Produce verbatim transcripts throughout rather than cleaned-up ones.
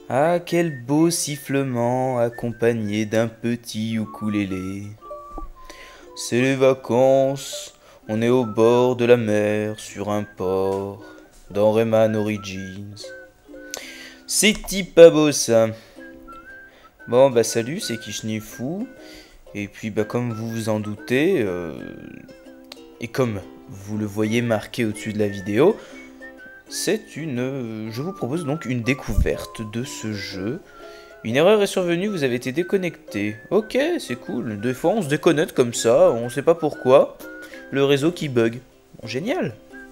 Ah, quel beau sifflement accompagné d'un petit ukulélé. C'est les vacances, on est au bord de la mer, sur un port, dans Rayman Origins. C'est-tu pas beau ça? Bon bah salut, c'est Kishnifu. Et puis bah comme vous vous en doutez, euh, et comme vous le voyez marqué au-dessus de la vidéo, c'est une... je vous propose donc une découverte de ce jeu. Une erreur est survenue, vous avez été déconnecté. Ok, c'est cool. Des fois on se déconnecte comme ça, on sait pas pourquoi. Le réseau qui bug. Bon, génial.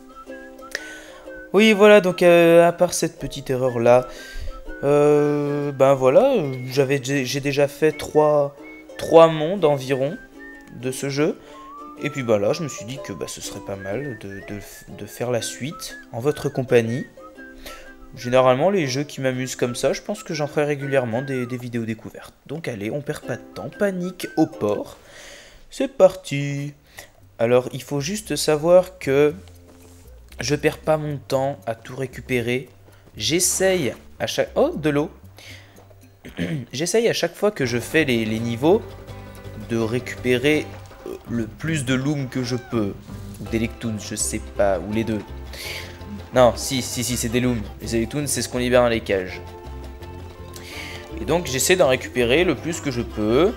Oui, voilà, donc euh, à part cette petite erreur là, euh, ben voilà, j'avais, j'ai déjà fait trois, trois mondes environ de ce jeu. Et puis bah là, je me suis dit que bah, ce serait pas mal de, de, de faire la suite en votre compagnie. Généralement, les jeux qui m'amusent comme ça, je pense que j'en ferai régulièrement des, des vidéos découvertes. Donc allez, on perd pas de temps, panique au port. C'est parti. Alors, il faut juste savoir que je perds pas mon temps à tout récupérer. J'essaye à chaque... Oh, de l'eau. J'essaye à chaque fois que je fais les, les niveaux de récupérer le plus de loom que je peux. Ou d'Electoons, je sais pas, ou les deux. Non, si, si, si, c'est des looms. Les Electoons, c'est ce qu'on libère dans les cages. Et donc, j'essaie d'en récupérer le plus que je peux.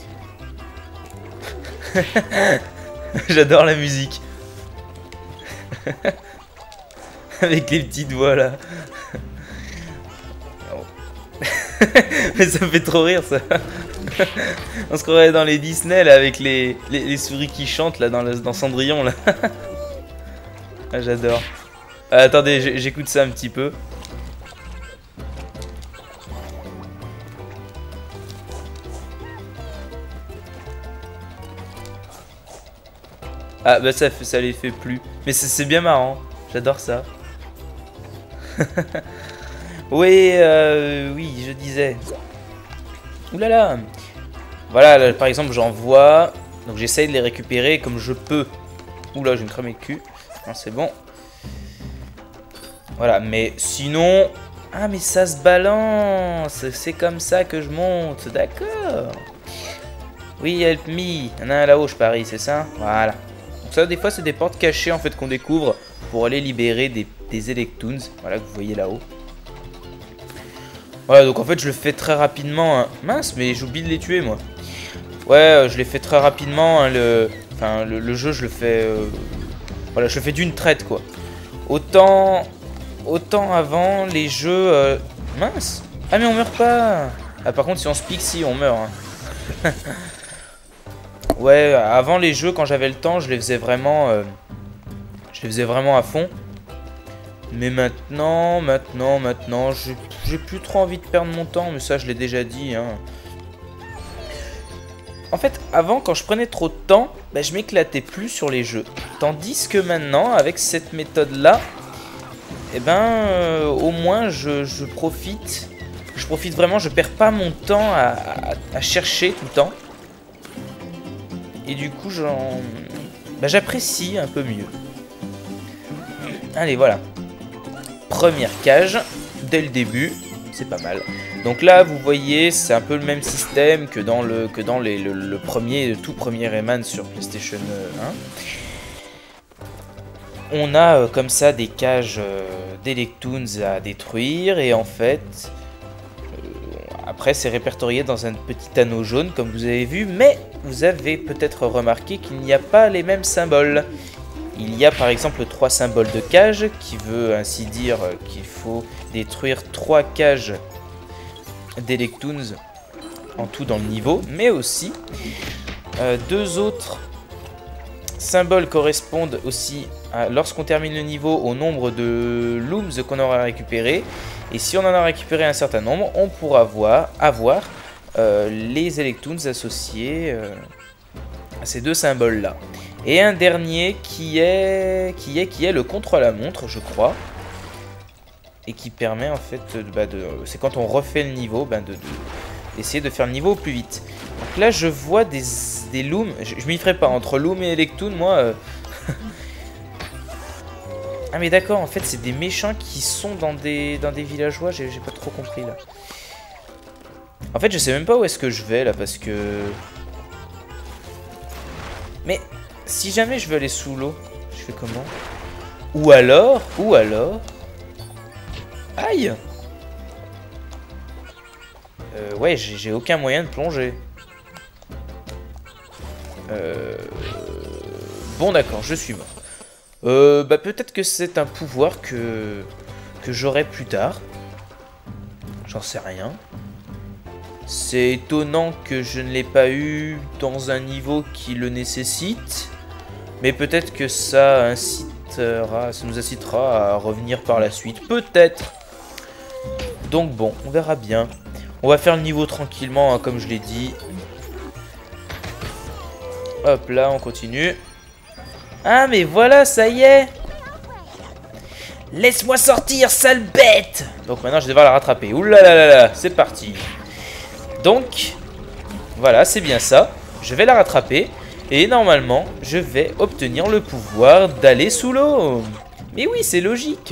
J'adore la musique. Avec les petites voix, là. Mais ça me fait trop rire, ça. On se croirait dans les Disney, là, avec les, les, les souris qui chantent, là, dans, le, dans Cendrillon, là. Ah, j'adore. Ah, attendez, j'écoute ça un petit peu. Ah, bah ça, ça les fait plus. Mais c'est bien marrant. J'adore ça. Oui, euh, oui, je disais. Ouh là là. Voilà, là, par exemple, j'en vois. Donc j'essaye de les récupérer comme je peux. Ouh là, je vais me cramer le cul. Non, c'est bon. Voilà, mais sinon... Ah, mais ça se balance. C'est comme ça que je monte. D'accord. Oui, help me. Il y en a un là-haut, je parie, c'est ça? Voilà. Donc ça, des fois, c'est des portes cachées, en fait, qu'on découvre pour aller libérer des, des Electoons. Voilà, que vous voyez là-haut. Voilà, donc en fait, je le fais très rapidement. Hein. Mince, mais j'oublie de les tuer, moi. Ouais, euh, je les fais très rapidement. Hein, le... Enfin, le, le jeu, je le fais... Euh... Voilà, je le fais d'une traite, quoi. Autant... Autant avant, les jeux... Euh... Mince. Ah, mais on meurt pas. Ah, par contre, si on se pique, si, on meurt. Hein. Ouais, avant les jeux, quand j'avais le temps, je les faisais vraiment... Euh... Je les faisais vraiment à fond. Mais maintenant, maintenant, maintenant, j'ai plus trop envie de perdre mon temps, mais ça je l'ai déjà dit. Hein. En fait, avant, quand je prenais trop de temps, bah, je m'éclatais plus sur les jeux. Tandis que maintenant, avec cette méthode-là, eh ben, euh, au moins je, je profite. Je profite vraiment, je perds pas mon temps à, à, à chercher tout le temps. Et du coup, j'en, bah, j'apprécie un peu mieux. Allez, voilà. Première cage, dès le début, c'est pas mal. Donc là, vous voyez, c'est un peu le même système que dans le, que dans les, le, le premier, le tout premier Rayman sur PlayStation un. On a euh, comme ça des cages euh, d'Electoons à détruire et en fait, euh, après c'est répertorié dans un petit anneau jaune comme vous avez vu, mais vous avez peut-être remarqué qu'il n'y a pas les mêmes symboles. Il y a par exemple trois symboles de cage qui veut ainsi dire qu'il faut détruire trois cages d'Electoons en tout dans le niveau, mais aussi euh, deux autres symboles correspondent aussi lorsqu'on termine le niveau au nombre de looms qu'on aura récupéré, et si on en a récupéré un certain nombre, on pourra voir, avoir euh, les Electoons associés euh, à ces deux symboles là. Et un dernier qui est, qui est, qui est le contre-la-montre, je crois. Et qui permet en fait, bah de, c'est quand on refait le niveau, bah de, de, d'essayer de faire le niveau au plus vite. Donc là, je vois des, des looms. Je, je m'y ferai pas entre loom et Electoon, moi. Euh... Ah mais d'accord, en fait c'est des méchants qui sont dans des, dans des villageois, j'ai pas trop compris là. En fait je sais même pas où est-ce que je vais là parce que... Mais si jamais je veux aller sous l'eau, je fais comment? Ou alors, ou alors... Aïe! euh, Ouais, j'ai aucun moyen de plonger. Euh... Bon d'accord, je suis mort. Euh, bah peut-être que c'est un pouvoir que, que j'aurai plus tard. J'en sais rien. C'est étonnant que je ne l'ai pas eu dans un niveau qui le nécessite. Mais peut-être que ça incitera, ça nous incitera à revenir par la suite. Peut-être. Donc bon, on verra bien. On va faire le niveau tranquillement, hein, comme je l'ai dit. Hop là, on continue. Ah mais voilà, ça y est. Laisse-moi sortir, sale bête. Donc maintenant je vais devoir la rattraper. Ouh là là là là, c'est parti. Donc, voilà, c'est bien ça. Je vais la rattraper. Et normalement, je vais obtenir le pouvoir d'aller sous l'eau. Mais oui, c'est logique.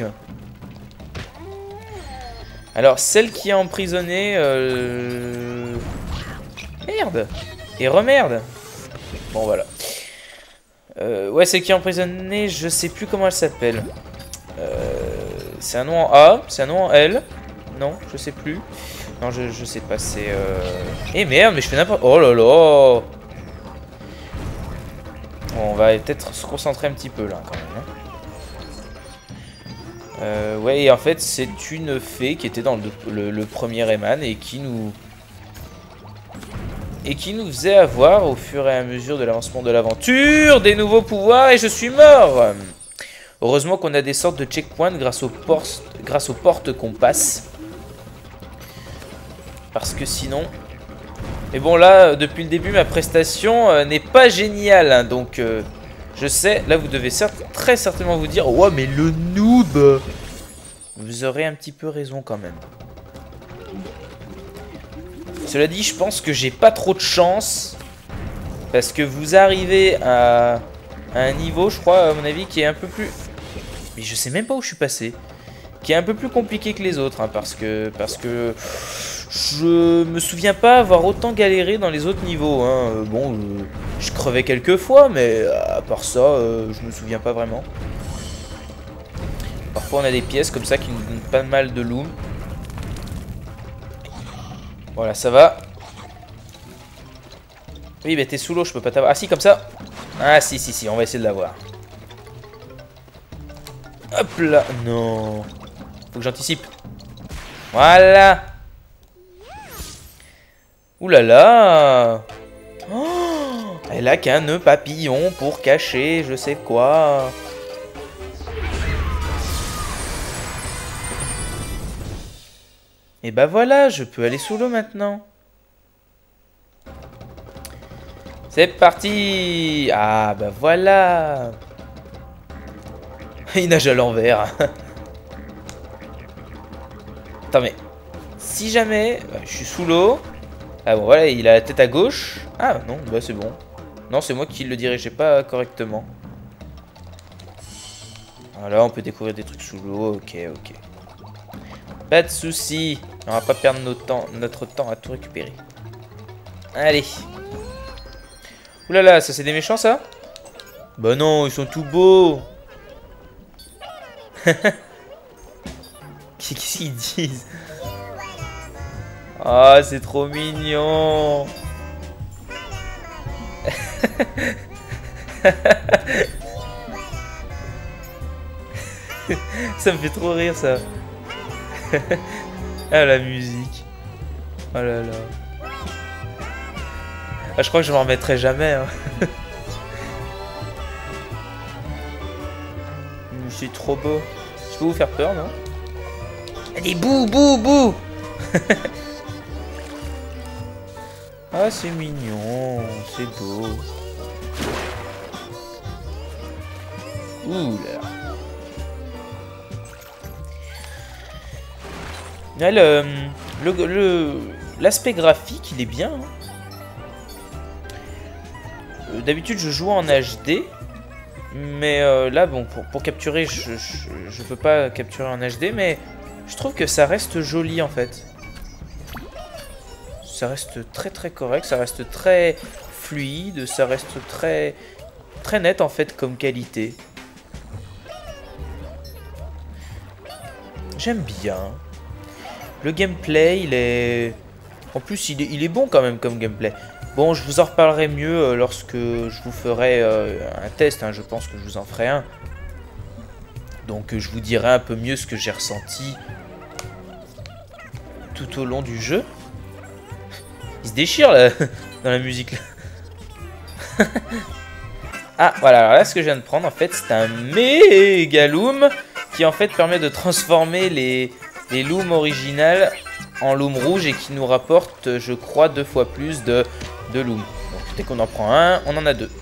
Alors, celle qui est emprisonnée... Euh... Merde. Et remerde. Bon, voilà. Euh, ouais, celle qui est emprisonnée, je sais plus comment elle s'appelle. Euh, c'est un nom en A, c'est un nom en L. Non, je sais plus. Non, je, je sais pas, c'est... Euh... Eh merde, mais je fais n'importe... Oh là là. Bon, on va peut-être se concentrer un petit peu là, quand même. Hein. Euh, ouais, et en fait, c'est une fée qui était dans le, le, le premier Rayman et qui nous... Et qui nous faisait avoir, au fur et à mesure de l'avancement de l'aventure, des nouveaux pouvoirs et je suis mort. Heureusement qu'on a des sortes de checkpoints grâce aux portes, grâce aux portes qu'on passe. Parce que sinon... Et bon là, depuis le début, ma prestation euh, n'est pas géniale. Hein, donc, euh, je sais, là vous devez certes, très certainement vous dire « Ouais, mais le noob !» Vous aurez un petit peu raison quand même. Cela dit, je pense que j'ai pas trop de chance. Parce que vous arrivez à, à un niveau, je crois, à mon avis, qui est un peu plus... Mais je sais même pas où je suis passé. Qui est un peu plus compliqué que les autres. Hein, parce que... Parce que... Je me souviens pas avoir autant galéré dans les autres niveaux. Hein. Bon, je, je crevais quelques fois, mais à part ça, euh, je me souviens pas vraiment. Parfois, on a des pièces comme ça qui nous donnent pas mal de loom. Voilà, ça va. Oui, mais t'es sous l'eau, je peux pas t'avoir. Ah si, comme ça. Ah si, si, si, on va essayer de l'avoir. Hop là. Non. Faut que j'anticipe. Voilà. Ouh là là. Oh, elle a qu'un nœud papillon pour cacher je sais quoi. Et bah voilà, je peux aller sous l'eau maintenant. C'est parti. Ah bah voilà. Il nage à l'envers. Attends mais... Si jamais bah, je suis sous l'eau... Ah bon voilà, il a la tête à gauche. Ah non, bah c'est bon. Non, c'est moi qui le dirigeais pas correctement. Voilà, on peut découvrir des trucs sous l'eau. Ok, ok. Pas de soucis. On va pas perdre notre temps, notre temps à tout récupérer. Allez. Oulala, ça c'est des méchants ça? Bah non, ils sont tout beaux. Qu'est-ce qu'ils disent? Ah, c'est trop mignon. Ça me fait trop rire ça. Ah la musique. Oh là là. Ah, je crois que je m'en remettrai jamais. Hein. C'est trop beau. Je peux vous faire peur, non? Allez, bouh, bouh, bouh. Ah, c'est mignon, c'est beau. Ouh là. Là, le, le, le, l'aspect graphique, il est bien. Hein. Euh, d'habitude, je joue en H D. Mais euh, là, bon, pour, pour capturer, je, je, je peux pas capturer en H D, mais je trouve que ça reste joli en fait. Ça reste très très correct, ça reste très fluide, ça reste très très net en fait comme qualité. J'aime bien. Le gameplay, il est... En plus, il est, il est bon quand même comme gameplay. Bon, je vous en reparlerai mieux euh, lorsque je vous ferai euh, un test. Hein, je pense que je vous en ferai un. Donc, euh, je vous dirai un peu mieux ce que j'ai ressenti tout au long du jeu. Il se déchire là, dans la musique. Là. Ah, voilà. Alors là, ce que je viens de prendre, en fait, c'est un méga loom qui, en fait, permet de transformer les, les looms originales en loom rouge et qui nous rapporte, je crois, deux fois plus de, de loom. Donc, dès qu'on en prend un, on en a deux.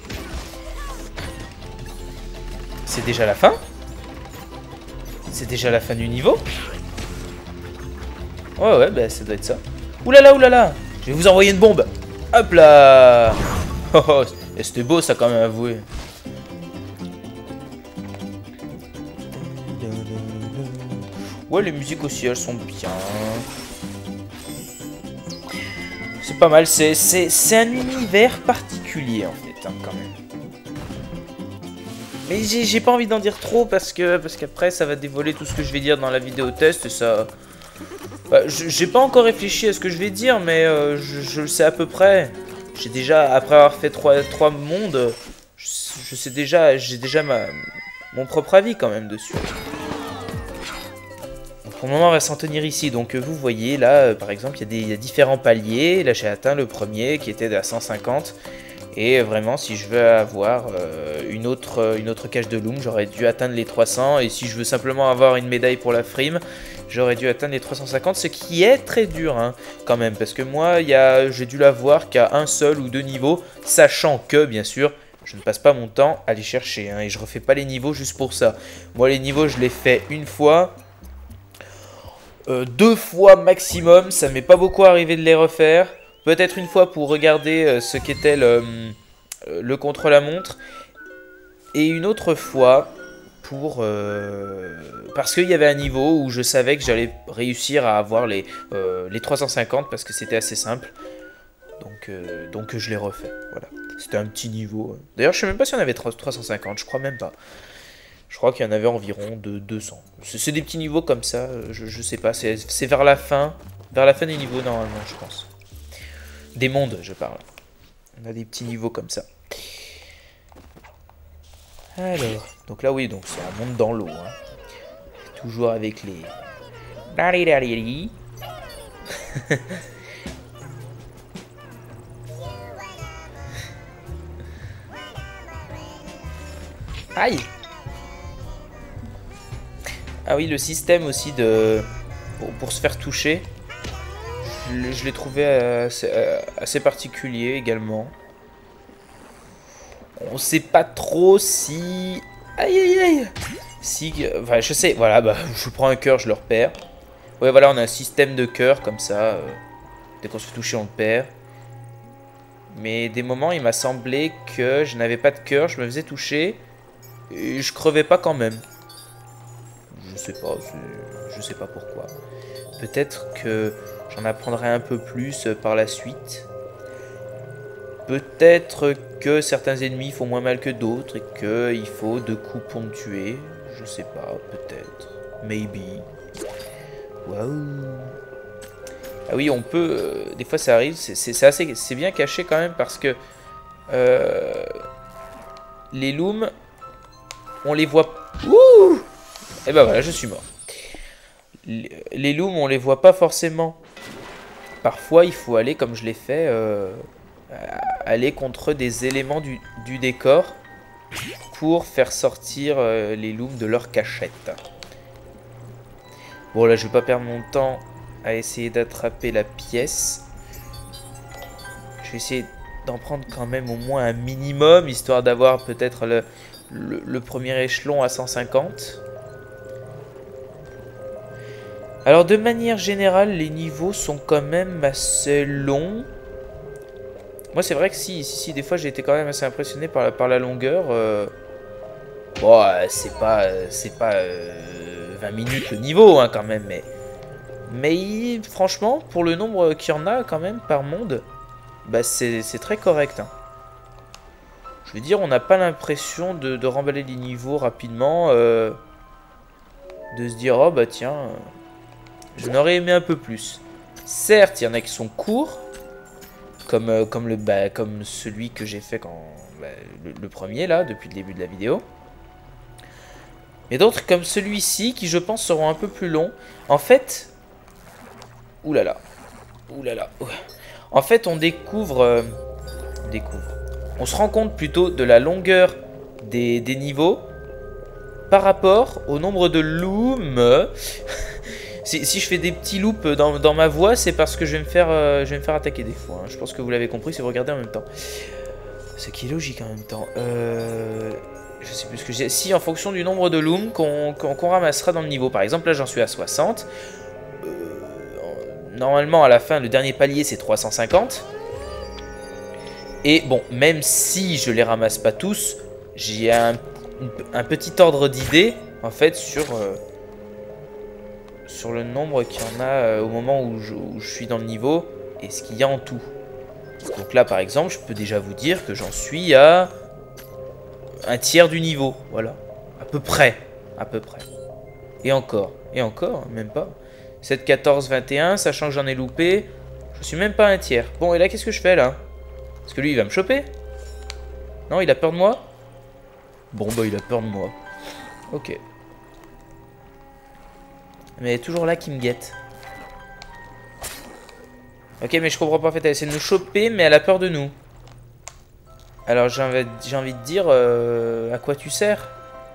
C'est déjà la fin? C'est déjà la fin du niveau? Ouais, ouais, bah ça doit être ça. Oulala, oulala! Je vais vous envoyer une bombe! Hop là! Oh, oh, c'était beau ça quand même, avoué. Ouais, les musiques aussi, elles sont bien. C'est pas mal, c'est un univers particulier en fait, hein, quand même. Mais j'ai pas envie d'en dire trop parce que parce qu'après ça va dévoiler tout ce que je vais dire dans la vidéo test et ça... Bah, j'ai pas encore réfléchi à ce que je vais dire, mais euh, je, je le sais à peu près. J'ai déjà, après avoir fait trois, trois mondes, je, je sais déjà, j'ai déjà ma, mon propre avis quand même dessus. Pour le moment, on va s'en tenir ici. Donc, vous voyez, là, euh, par exemple, il y a des, il y a différents paliers. Là, j'ai atteint le premier qui était à cent cinquante. Et vraiment, si je veux avoir euh, une, autre, une autre cage de loom, j'aurais dû atteindre les trois cents. Et si je veux simplement avoir une médaille pour la frime, j'aurais dû atteindre les trois cent cinquante. Ce qui est très dur, hein, quand même. Parce que moi, j'ai dû la voir qu'à un seul ou deux niveaux. Sachant que, bien sûr, je ne passe pas mon temps à les chercher. Hein, et je refais pas les niveaux juste pour ça. Moi, les niveaux, je les fais une fois. Euh, deux fois maximum, ça m'est pas beaucoup arrivé de les refaire. Peut-être une fois pour regarder euh, ce qu'était le, euh, le contre-la-montre. Et une autre fois pour... Euh, parce qu'il y avait un niveau où je savais que j'allais réussir à avoir les, euh, les trois cent cinquante parce que c'était assez simple. Donc, euh, donc je l'ai refait. Voilà. C'était un petit niveau. D'ailleurs, je sais même pas si on avait trois cent cinquante, je crois même pas. Je crois qu'il y en avait environ de deux cents. C'est des petits niveaux comme ça, je, je sais pas. C'est vers la fin. Vers la fin des niveaux, normalement, je pense. Des mondes, je parle. On a des petits niveaux comme ça. Alors, donc là, oui, donc c'est un monde dans l'eau. Hein. Toujours avec les... Aïe! Ah oui, le système aussi de pour, pour se faire toucher, je, je l'ai trouvé assez, assez particulier également. On sait pas trop si... Aïe aïe aïe si... Enfin, je sais, voilà, bah, je prends un cœur, je le repère. Ouais, voilà, on a un système de cœur comme ça. Euh, dès qu'on se fait toucher, on le perd. Mais des moments, il m'a semblé que je n'avais pas de cœur, je me faisais toucher et je crevais pas quand même. Je sais pas, je sais pas pourquoi. Peut-être que j'en apprendrai un peu plus par la suite. Peut-être que certains ennemis font moins mal que d'autres et qu'il faut deux coups pour me tuer. Je sais pas, peut-être. Maybe. Waouh. Ah oui, on peut... Euh, des fois ça arrive, c'est assez, c'est bien caché quand même parce que... Euh, les looms, on les voit... Ouh! Et ben voilà, je suis mort. Les looms, on les voit pas forcément. Parfois, il faut aller, comme je l'ai fait, euh, aller contre des éléments du, du décor pour faire sortir euh, les looms de leur cachette. Bon, là, je vais pas perdre mon temps à essayer d'attraper la pièce. Je vais essayer d'en prendre quand même au moins un minimum, histoire d'avoir peut-être le, le, le premier échelon à cent cinquante. Alors de manière générale, les niveaux sont quand même assez longs. Moi c'est vrai que si, si, si, des fois j'ai été quand même assez impressionné par la, par la longueur. Euh, Bon, euh, c'est pas, euh, c'est pas euh, vingt minutes le niveau, hein, quand même, mais... Mais il- franchement, pour le nombre qu'il y en a, quand même, par monde, bah, c'est très correct, hein. Je veux dire, on n'a pas l'impression de, de remballer les niveaux rapidement, euh, de se dire, oh, bah, tiens, euh, j'en aurais aimé un peu plus. Certes, il y en a qui sont courts, comme, euh, comme, le, bah, comme celui que j'ai fait quand bah, le, le premier, là, depuis le début de la vidéo. Et d'autres comme celui-ci, qui je pense seront un peu plus longs. En fait... Oulala. Oulala. En fait, on découvre... Euh, on découvre. On se rend compte plutôt de la longueur des, des niveaux par rapport au nombre de looms. si, si je fais des petits loops dans, dans ma voix, c'est parce que je vais me faire, euh, je vais me faire attaquer des fois. Hein. Je pense que vous l'avez compris si vous regardez en même temps. Ce qui est logique en même temps. Euh... Je sais plus ce que j'ai. Si, en fonction du nombre de looms qu'on qu'on qu'on ramassera dans le niveau. Par exemple, là, j'en suis à soixante. Euh, normalement, à la fin, le dernier palier, c'est trois cent cinquante. Et bon, même si je les ramasse pas tous, j'ai un, un petit ordre d'idée, en fait, sur, euh, sur le nombre qu'il y en a euh, au moment où je, où je suis dans le niveau et ce qu'il y a en tout. Donc là, par exemple, je peux déjà vous dire que j'en suis à... un tiers du niveau, voilà. À peu près. À peu près. Et encore. Et encore, même pas. sept, quatorze, vingt et un, sachant que j'en ai loupé. Je suis même pas un tiers. Bon, et là, qu'est-ce que je fais, là? Parce que lui, il va me choper? Non, il a peur de moi? Bon, bah, il a peur de moi. Ok. Mais toujours là qui me guette. Ok, mais je comprends pas, en fait, elle essaie de nous choper, mais elle a peur de nous. Alors j'ai envie, j'ai envie de dire, euh, à quoi tu sers?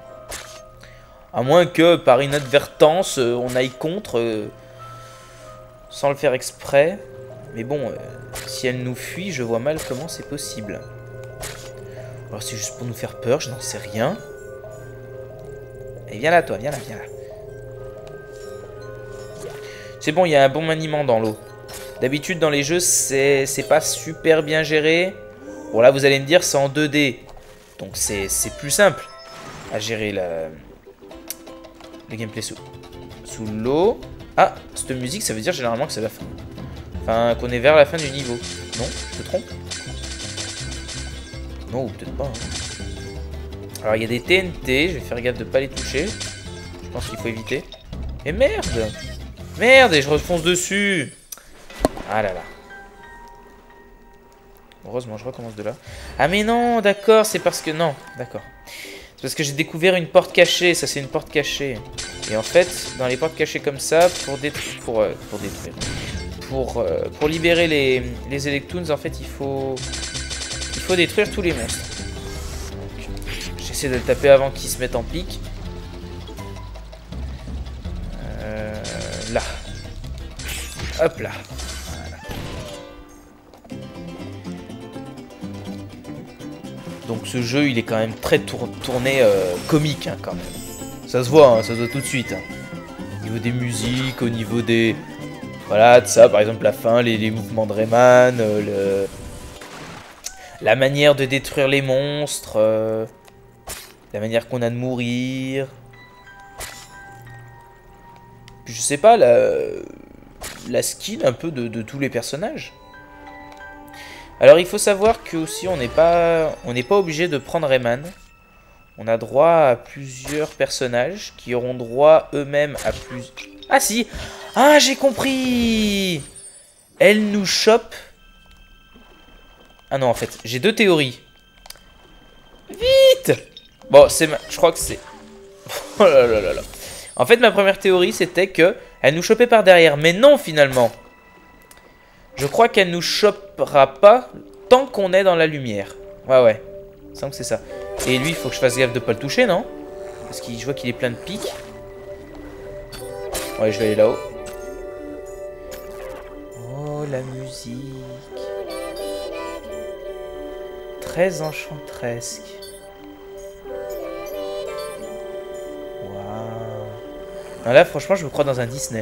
À moins que par inadvertance, euh, on aille contre, euh, sans le faire exprès. Mais bon, euh, si elle nous fuit, je vois mal comment c'est possible. Alors c'est juste pour nous faire peur, je n'en sais rien. Et viens là toi, viens là, viens là. C'est bon, il y a un bon maniement dans l'eau. D'habitude dans les jeux, c'est pas super bien géré. Bon là vous allez me dire c'est en deux D. Donc c'est plus simple à gérer la, le gameplay sous, sous l'eau. Ah, cette musique ça veut dire généralement que c'est la fin. Enfin qu'on est vers la fin du niveau. Non, je me trompe? Non, ou peut-être pas. Hein. Alors il y a des T N T, je vais faire gaffe de pas les toucher. Je pense qu'il faut éviter. Et merde! Merde, et je refonce dessus! Ah là là. Heureusement, je recommence de là. Ah mais non, d'accord, c'est parce que... Non, d'accord. C'est parce que j'ai découvert une porte cachée. Ça, c'est une porte cachée. Et en fait, dans les portes cachées comme ça, pour détruire... Pour, euh, pour détruire... Pour, euh, pour libérer les, les Electoons, en fait, il faut... Il faut détruire tous les monstres. J'essaie de le taper avant qu'ils se mettent en pique. Euh, là. Hop là. Donc ce jeu, il est quand même très tour tourné euh, comique, hein, quand même. Ça se voit, hein, ça se voit tout de suite. Hein. Au niveau des musiques, au niveau des... Voilà, de ça, par exemple la fin, les, les mouvements de Rayman, euh, le... la manière de détruire les monstres, euh... la manière qu'on a de mourir. Puis je sais pas, la, la skin un peu de, de tous les personnages. Alors il faut savoir que aussi on n'est pas on n'est pas obligé de prendre Rayman. On a droit à plusieurs personnages qui auront droit eux-mêmes à plus. Ah si. Ah j'ai compris. Elle nous chope. Ah non en fait j'ai deux théories. Vite. Bon c'est ma... je crois que c'est. Oh là là là là. En fait ma première théorie c'était que elle nous chopait par derrière, mais non finalement. Je crois qu'elle nous chopera pas tant qu'on est dans la lumière. Ouais, ouais. Il me semble que c'est ça. Et lui, il faut que je fasse gaffe de pas le toucher, non? Parce que je vois qu'il est plein de piques. Ouais, je vais aller là-haut. Oh, la musique. Très enchantresque. Waouh. Là, franchement, je me crois dans un Disney.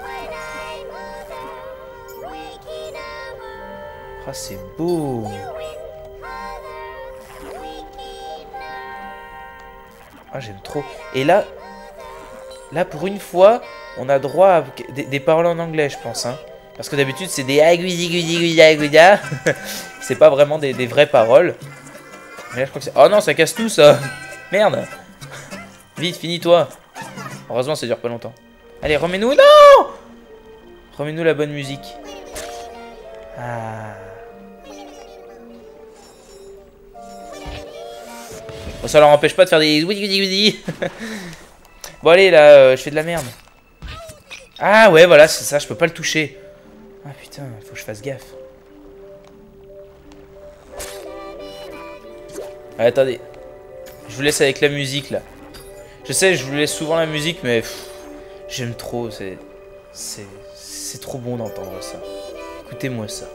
Ah, c'est beau. Ah, j'aime trop. Et là, là, pour une fois, on a droit à des, des paroles en anglais, je pense. Hein. Parce que d'habitude, c'est des aguida. C'est pas vraiment des, des vraies paroles. Mais là, je crois que c'est... Oh non, ça casse tout, ça. Merde. Vite, finis-toi. Heureusement, ça dure pas longtemps. Allez, remets-nous... Non! Remets-nous la bonne musique. Ah... Bon, ça leur empêche pas de faire des... Bon, allez, là, euh, je fais de la merde. Ah, ouais, voilà, c'est ça, je peux pas le toucher. Ah, putain, faut que je fasse gaffe. Ah, attendez. Je vous laisse avec la musique, là. Je sais, je vous laisse souvent la musique, mais... J'aime trop, c'est... C'est... C'est trop bon d'entendre ça. Écoutez-moi ça.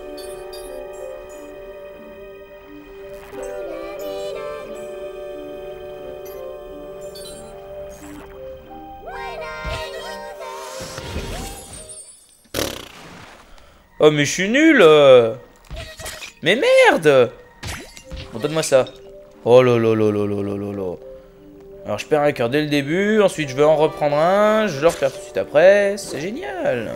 Oh mais je suis nul euh. Mais merde. Bon donne-moi ça. Oh là là là là là là là là. Alors je perds un cœur dès le début, ensuite je vais en reprendre un, je le reperds tout de suite après, c'est génial.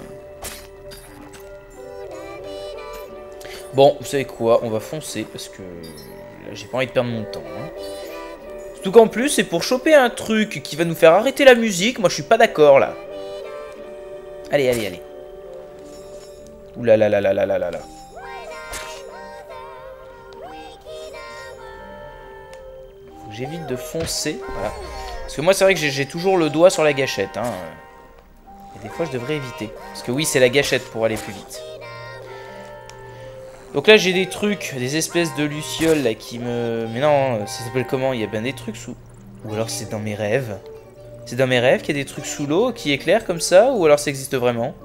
Bon, vous savez quoi, on va foncer parce que là j'ai pas envie de perdre mon temps. Hein. Surtout qu'en plus c'est pour choper un truc qui va nous faire arrêter la musique, moi je suis pas d'accord là. Allez, allez, allez. Ouh là là là là là là là là. Faut que j'évite de foncer. Voilà. Parce que moi, c'est vrai que j'ai toujours le doigt sur la gâchette. Hein. Et des fois, je devrais éviter. Parce que oui, c'est la gâchette pour aller plus vite. Donc là, j'ai des trucs, des espèces de lucioles là qui me... Mais non, ça s'appelle comment? Il y a bien des trucs sous... Ou alors c'est dans mes rêves. C'est dans mes rêves qu'il y a des trucs sous l'eau qui éclairent comme ça? Ou alors ça existe vraiment?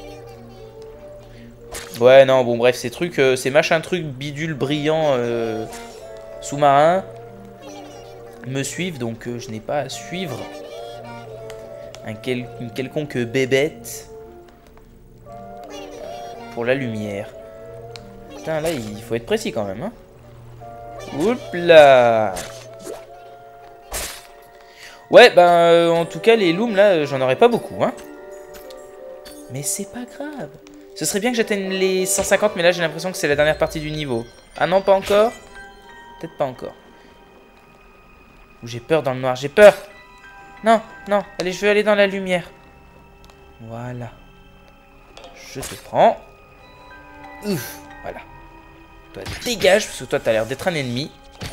Ouais, non, bon, bref, ces trucs, euh, ces machins trucs bidules brillants euh, sous-marins me suivent, donc euh, je n'ai pas à suivre un quel, une quelconque bébête pour la lumière. Putain, là, il faut être précis quand même, hein. Oups là. Ouais, ben, euh, en tout cas, les looms, là, j'en aurais pas beaucoup, hein. Mais c'est pas grave. Ce serait bien que j'atteigne les cent cinquante, mais là j'ai l'impression que c'est la dernière partie du niveau. Ah non, pas encore? Peut-être pas encore. Ou j'ai peur dans le noir, j'ai peur. Non, non, allez, je veux aller dans la lumière. Voilà. Je te prends. Ouf, voilà. Toi, dégage, parce que toi, t'as l'air d'être un ennemi.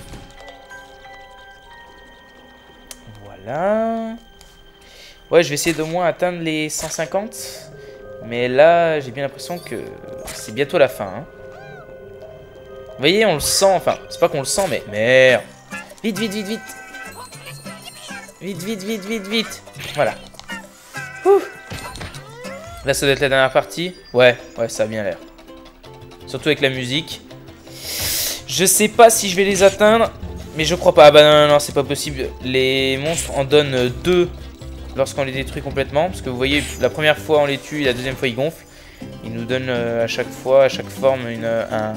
Voilà. Ouais, je vais essayer d'au moins atteindre les cent cinquante. Mais là, j'ai bien l'impression que c'est bientôt la fin. Hein. Vous voyez, on le sent. Enfin, c'est pas qu'on le sent, mais... Merde. Vite, vite, vite, vite. Vite, vite, vite, vite, vite. Voilà. Ouh. Là, ça doit être la dernière partie. Ouais, ouais, ça a bien l'air. Surtout avec la musique. Je sais pas si je vais les atteindre. Mais je crois pas. Ah bah non, non, non, c'est pas possible. Les monstres en donnent deux. Lorsqu'on les détruit complètement, parce que vous voyez, la première fois on les tue, la deuxième fois ils gonflent. Ils nous donnent euh, à chaque fois, à chaque forme, une, un,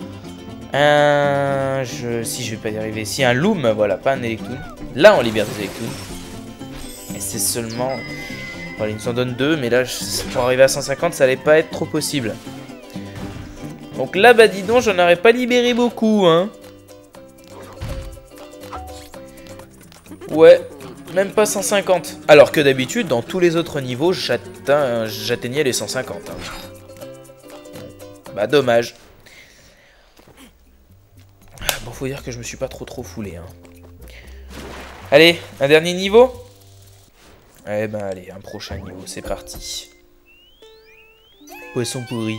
un, je, si je vais pas y arriver, si un loom, voilà, pas un Electoon. Là on libère des Electoons. Et c'est seulement, voilà, ils nous en donnent deux, mais là pour arriver à cent cinquante, ça allait pas être trop possible. Donc là, bah dis donc, j'en aurais pas libéré beaucoup, hein. Ouais. Même pas cent cinquante. Alors que d'habitude, dans tous les autres niveaux, j'atteignais les cent cinquante. Hein. Bah dommage. Bon, faut dire que je me suis pas trop trop foulé. Hein. Allez, un dernier niveau. Eh ben allez, un prochain niveau, c'est parti. Poisson pourri.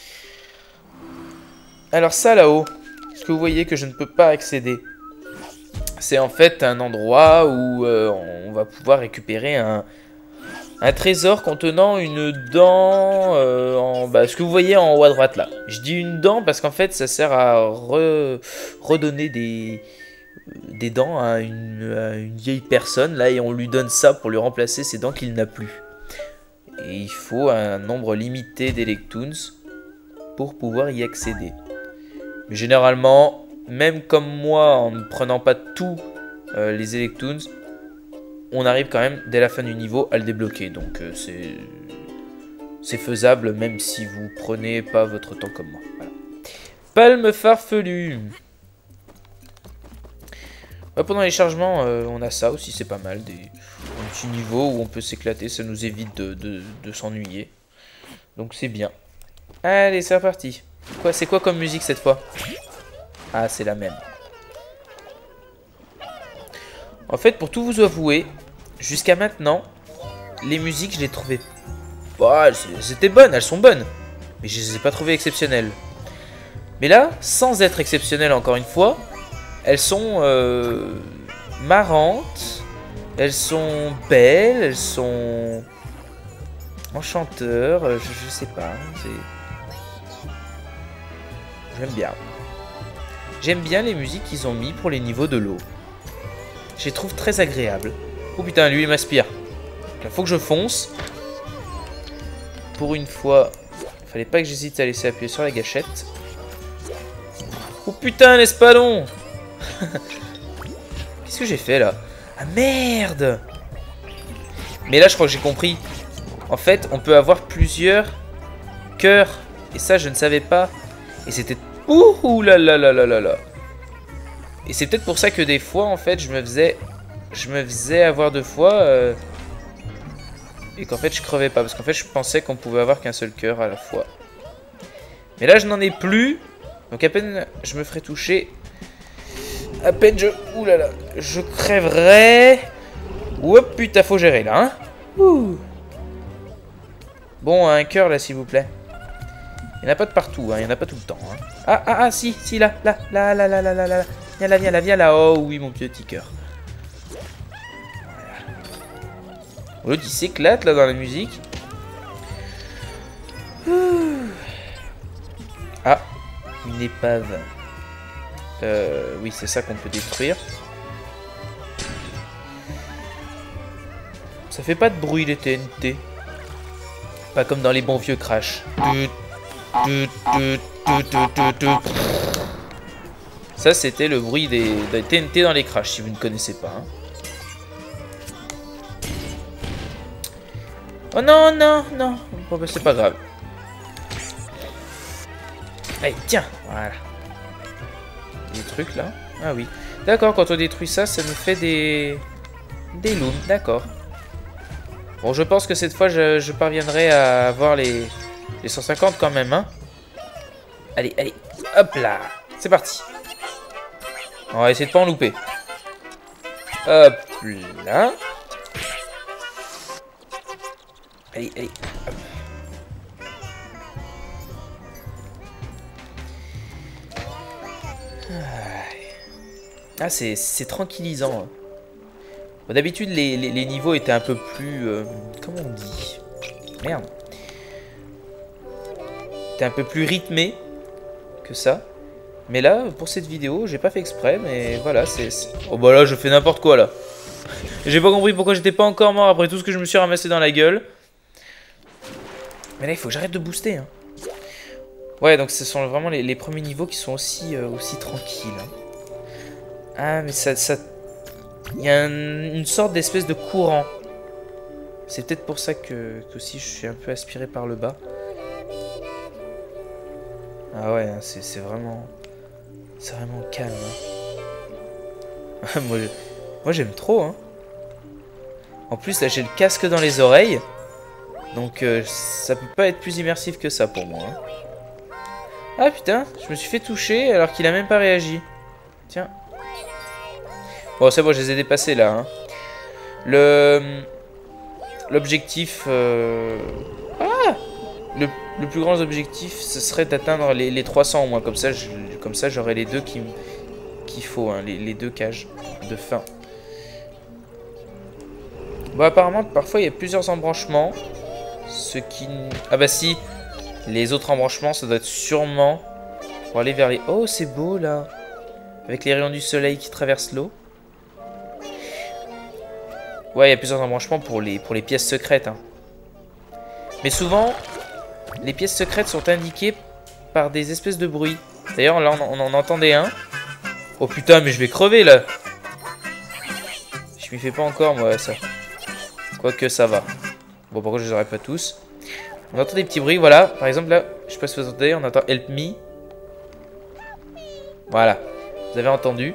Alors ça là-haut, est-ce que vous voyez que je ne peux pas accéder? C'est en fait un endroit où euh, on va pouvoir récupérer un, un trésor contenant une dent, euh, en, bah, ce que vous voyez en haut à droite là. Je dis une dent parce qu'en fait ça sert à re, redonner des, des dents à une, à une vieille personne là et on lui donne ça pour lui remplacer ses dents qu'il n'a plus. Et il faut un nombre limité d'Electoons pour pouvoir y accéder. Mais généralement... Même comme moi, en ne prenant pas tous euh, les Electoons, on arrive quand même dès la fin du niveau à le débloquer. Donc euh, c'est c'est faisable même si vous prenez pas votre temps comme moi. Voilà. Palme farfelue. Ouais, pendant les chargements, euh, on a ça aussi, c'est pas mal. Des un petit niveau où on peut s'éclater, ça nous évite de, de, de s'ennuyer. Donc c'est bien. Allez, c'est reparti. Quoi, c'est quoi comme musique cette fois? Ah, c'est la même. En fait, pour tout vous avouer, jusqu'à maintenant, les musiques, je les trouvais... Bah, c'était bonnes, elles sont bonnes. Mais je les ai pas trouvées exceptionnelles. Mais là, sans être exceptionnelles encore une fois, elles sont euh, marrantes, elles sont belles, elles sont enchanteurs, je, je sais pas. J'aime bien. J'aime bien les musiques qu'ils ont mis pour les niveaux de l'eau. Je les trouve très agréables. Oh putain, lui il m'aspire. Il faut que je fonce. Pour une fois, il fallait pas que j'hésite à laisser appuyer sur la gâchette. Oh putain, l'espadon. Qu'est-ce que j'ai fait là? Ah merde! Mais là je crois que j'ai compris. En fait on peut avoir plusieurs cœurs. Et ça je ne savais pas. Et c'était... Ouh là là là là là là. Et c'est peut-être pour ça que des fois en fait je me faisais... Je me faisais avoir deux fois. Euh... Et qu'en fait je crevais pas. Parce qu'en fait je pensais qu'on pouvait avoir qu'un seul cœur à la fois. Mais là je n'en ai plus. Donc à peine je me ferai toucher... À peine je... Ouh là là. Je crèverai. Oups, putain, faut gérer là, hein. Ouh. Bon, un cœur là, s'il vous plaît. Il n'y en a pas de partout, hein. Il n'y en a pas tout le temps, hein. Ah, ah, ah, si, si, là, là, là, là, là, là, là, là. Viens là, viens là, viens là. Oh oui, mon petit cœur. Voilà. L'autre, il s'éclate là dans la musique. Ouh. Ah, une épave. Euh, oui, c'est ça qu'on peut détruire. Ça fait pas de bruit les T N T. Pas comme dans les bons vieux Crash. Ça, c'était le bruit des, des T N T dans les Crash, si vous ne connaissez pas. Hein. Oh non, non, non. Bon, bah, c'est pas grave. Allez, tiens, voilà. Des trucs là. Ah oui. D'accord, quand on détruit ça, ça nous fait des... Des looms, d'accord. Bon, je pense que cette fois, je, je parviendrai à avoir les... les cent cinquante quand même, hein. Allez, allez. Hop là. C'est parti. On va essayer de pas en louper. Hop là. Allez, allez. Hop. Ah, c'est tranquillisant. Bon, d'habitude, les, les, les niveaux étaient un peu plus... Euh, comment on dit? Merde. Étaient un peu plus rythmés que ça. Mais là, pour cette vidéo, j'ai pas fait exprès, mais voilà, c'est... Oh bah là, je fais n'importe quoi, là. J'ai pas compris pourquoi j'étais pas encore mort après tout ce que je me suis ramassé dans la gueule. Mais là, il faut que j'arrête de booster, hein. Ouais, donc ce sont vraiment les, les premiers niveaux qui sont aussi, euh, aussi tranquilles. Hein. Ah, mais ça... ça... Il y a un, une sorte d'espèce de courant. C'est peut-être pour ça que, que aussi je suis un peu aspiré par le bas. Ah ouais, c'est vraiment... C'est vraiment calme. Hein. moi, moi j'aime trop. Hein. En plus, là, j'ai le casque dans les oreilles. Donc, euh, ça peut pas être plus immersif que ça pour moi. Hein. Ah putain, je me suis fait toucher alors qu'il a même pas réagi. Tiens. Bon, c'est bon, je les ai dépassés là. Hein. Le... L'objectif... Euh... Ah le, le plus grand objectif, ce serait d'atteindre les, les trois cents au moins. Comme ça, je, comme ça, j'aurai les deux qu'il qu'il faut. Hein, les, les deux cages de fin. Bon, apparemment, parfois, il y a plusieurs embranchements. Ce qui... Ah bah si. Les autres embranchements, ça doit être sûrement pour aller vers les... Oh, c'est beau, là. Avec les rayons du soleil qui traversent l'eau. Ouais, il y a plusieurs embranchements pour les, pour les pièces secrètes. Hein. Mais souvent, les pièces secrètes sont indiquées par des espèces de bruits. D'ailleurs, là, on, on en entendait un. Oh putain, mais je vais crever, là. m'y fais pas encore, moi, ça. Quoique ça va. Bon, pourquoi je les aurais pas tous? On entend des petits bruits, voilà. Par exemple, là, je sais pas si vous entendez, on entend Help Me. Voilà. Vous avez entendu.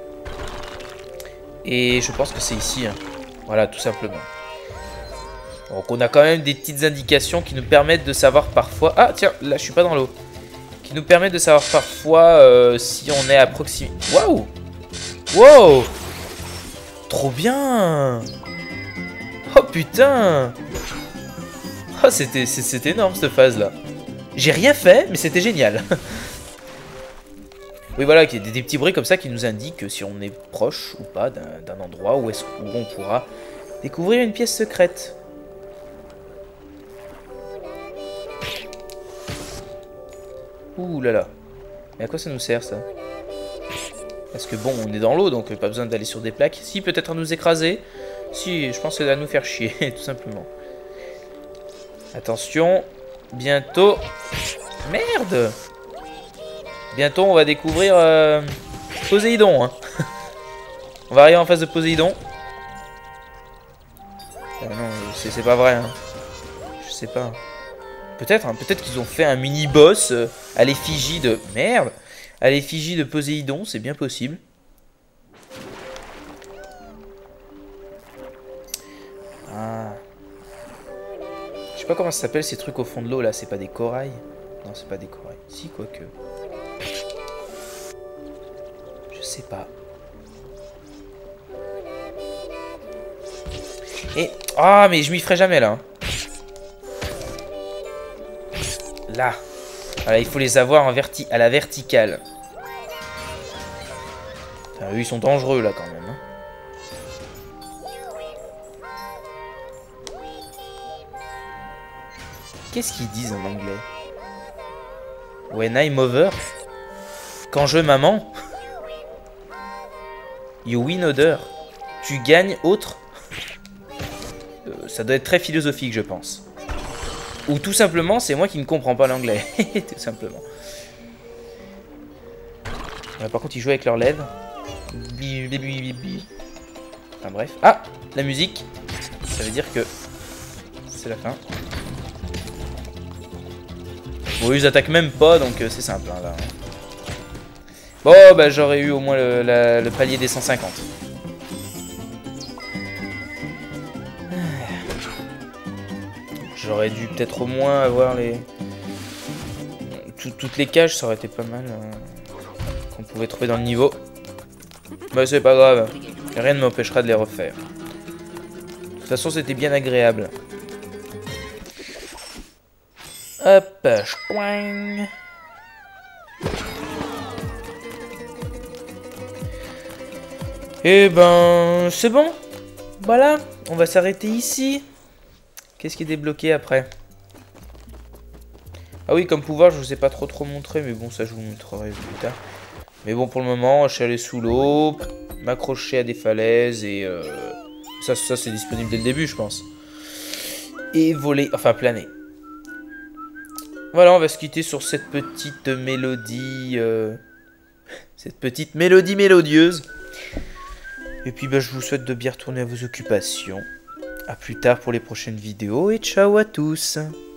Et je pense que c'est ici. Hein. Voilà, tout simplement. Donc, on a quand même des petites indications qui nous permettent de savoir parfois... Ah, tiens, là, je suis pas dans l'eau. Qui nous permettent de savoir parfois euh, si on est à proximité. Waouh! Wow! Trop bien! Oh, putain! Oh, c'était c'était énorme, cette phase-là. J'ai rien fait, mais c'était génial. Oui, voilà, il y a des, des petits bruits comme ça qui nous indiquent si on est proche ou pas d'un endroit où, est où on pourra découvrir une pièce secrète. Ouh là là. Mais à quoi ça nous sert, ça? Parce que bon, on est dans l'eau, donc pas besoin d'aller sur des plaques. Si, peut-être à nous écraser. Si, je pense que c'est à nous faire chier, tout simplement. Attention. Bientôt... Merde! Bientôt, on va découvrir euh, Poséidon. Hein. On va arriver en face de Poséidon. Ah non, c'est pas vrai. Hein. Je sais pas. Peut-être, hein, peut-être qu'ils ont fait un mini-boss euh, à l'effigie de... Merde! À l'effigie de Poséidon, c'est bien possible. Ah. Je sais pas comment ça s'appelle ces trucs au fond de l'eau là, c'est pas des corails? Non, c'est pas des corails. Si, quoique. Je sais pas. Et... Ah, mais je m'y ferai jamais là. Là. Voilà, il faut les avoir en verti à la verticale. Ah, eux, ils sont dangereux là quand même. Hein. Qu'est-ce qu'ils disent en anglais? When I'm over? Quand je maman? You win other? Tu gagnes autre? euh, Ça doit être très philosophique, je pense. Ou tout simplement, c'est moi qui ne comprends pas l'anglais. Tout simplement. Euh, par contre, ils jouent avec leurs lèvres. Enfin bref. Ah, la musique. Ça veut dire que c'est la fin. Bon, ils attaquent même pas, donc euh, c'est simple. Hein, là. Bon, bah j'aurais eu au moins le, la, le palier des cent cinquante. J'aurais dû peut-être au moins avoir les... Tout, toutes les cages, ça aurait été pas mal. Euh, qu'on pouvait trouver dans le niveau. Bah c'est pas grave. Rien ne m'empêchera de les refaire. De toute façon, c'était bien agréable. Hop, chouing. Et ben, c'est bon. Voilà, on va s'arrêter ici. Qu'est-ce qui est débloqué après? Ah oui, comme pouvoir, je vous ai pas trop trop montré, mais bon, ça je vous montrerai plus tard. Mais bon, pour le moment, je suis allé sous l'eau, m'accrocher à des falaises et euh, ça, ça c'est disponible dès le début, je pense. Et voler, enfin planer. Voilà, on va se quitter sur cette petite mélodie, euh, cette petite mélodie mélodieuse. Et puis, bah, je vous souhaite de bien retourner à vos occupations. A plus tard pour les prochaines vidéos et ciao à tous.